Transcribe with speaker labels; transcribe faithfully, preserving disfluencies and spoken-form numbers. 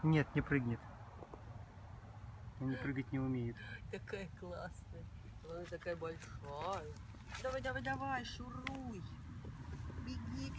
Speaker 1: Нет, не прыгнет. Они прыгать не умеют.
Speaker 2: Такая классная. Она такая большая. Давай, давай, давай, шуруй. Беги к